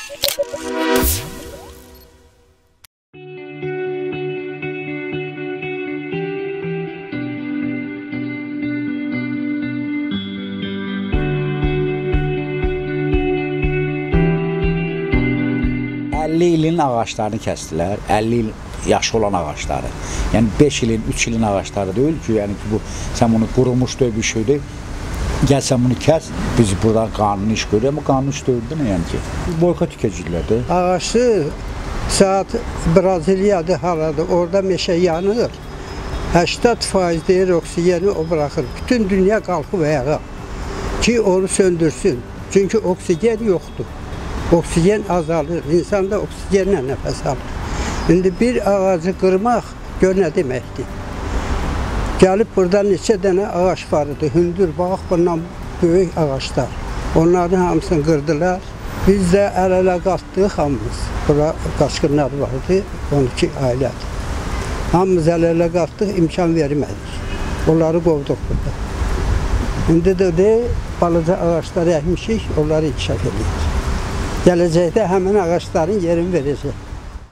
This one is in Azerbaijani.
İlin ağaçlarını kəsdilər, 50 il yaşı olan ağaçları. Yəni 5 ilin, 3 ilin ağaçları deyil ki, yəni ki bu sən bunu qurumuş bir şeydir. Gəl sən bunu kəs, biz buradan qanuni iş görürük, amma qanuni iş deyildir nə yəni ki? Boykot tükəcəklərdir. Ağaçı saat Braziliyadır, haladır, orada meşə yanır. 80% deyir oksigeni o bırakır. Bütün dünya qalxıb ayağa ki onu söndürsün. Çünki oksigen yoxdur. Oksigen azalır, insan da oksigenlə nəfəs alır. İndi bir ağacı qırmaq gör nə deməkdir. Gəlib burada neçə dənə ağac var idi, hündür, bax bundan böyük ağaçlar. Onların hamısını qırdılar. Biz də əl-ələ qalxdıq hamımız. Bura qaçqınlar vardı, 12 ailədir. Hamımız əl-ələ qalxdıq, imkan vermədik. Onları qovduq burada. İndi də balaca ağaçları əkmişik, onları inkişaf edirik. Gələcəkdə həmin ağaçların yerini verəcək.